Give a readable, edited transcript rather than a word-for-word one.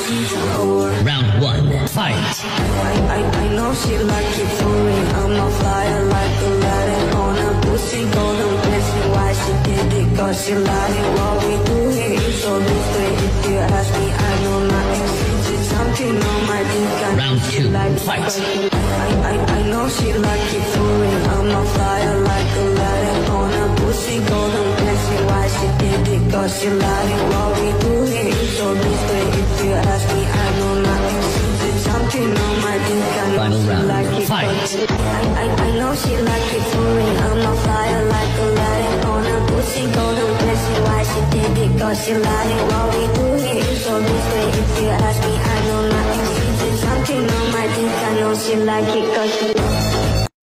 Round one, fight. I know she like it for me. I'm a flyer like a Latin on a pussy golden blessing. Why she did it? Cause she lied it. What we do here is so discreet. If you ask me, I know nothing. It's something on my dick. Round two, fight. I know she like it for me. I'm a flyer like a Latin on a pussy golden blessing. Why she did it? Cause she lied it. What we do here is so discreet. If you ask me, I know nothing. It's something on my dick. Final round, fight. I know she like it for me. I'm a flyer like a Latin on a pussy golden blessing. Why she did it? Cause she lied it. What we do here is so discreet. If you ask me, I know nothing. It's something on my dick. I know she like it cause she